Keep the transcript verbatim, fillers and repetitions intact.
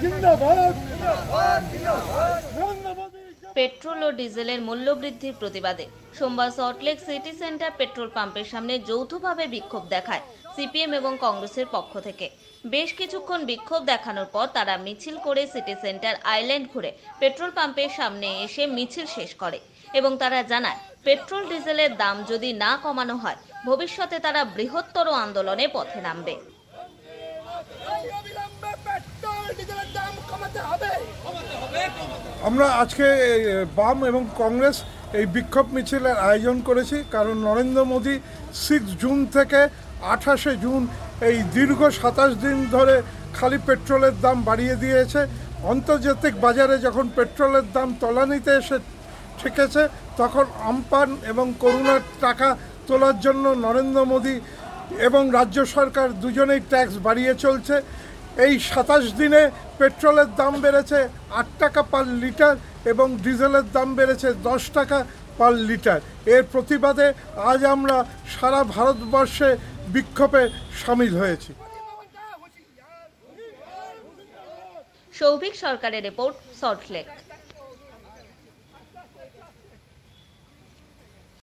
Petrol ও ডিজেলের মূল্য বৃদ্ধির প্রতিবাদে সোমবার সল্টলেক সিটি সেন্টার পেট্রোল পাম্পের সামনে যৌথভাবে বিক্ষোভ দেখায় সিপিএম এবং কংগ্রেসের পক্ষ থেকে। বেশ কিছুক্ষণ বিক্ষোভ দেখানোর পর তারা মিছিল করে সিটি সেন্টার আইল্যান্ড ঘুরে পেট্রোল পাম্পের সামনে এসে মিছিল শেষ করে এবং তারা জানায় পেট্রোল ডিজেলের দাম যদি না কমানো হয় ভবিষ্যতে তারা বৃহত্তর আন্দোলনে পথে নামবে। আমরা আজকে বাম এবং কংগ্রেস এই বিক্ষোভ মিছিলের আয়োজন করেছি, কারণ নরেন্দ্র মোদী সিক্স জুন থেকে আঠাশে জুন এই দীর্ঘ সাতাশ দিন ধরে খালি পেট্রোলের দাম বাড়িয়ে দিয়েছে। আন্তর্জাতিক বাজারে যখন পেট্রোলের দাম তলানিতে এসে ঠেকেছে তখন আমপান এবং করোনার টাকা তোলার জন্য নরেন্দ্র মোদী এবং রাজ্য সরকার দুজনেই ট্যাক্স বাড়িয়ে চলছে। এই সাতাশ দিনে পেট্রোলের দাম বেড়েছে আট টাকা পার লিটার এবং ডিজেলের দাম বেড়েছে দশ টাকা পার লিটার। এর প্রতিবাদে আজ আমরা সারা ভারতবর্ষে বিক্ষোভে সামিল হয়েছি। সৌভিক সরকারের রিপোর্ট, সল্টলেক।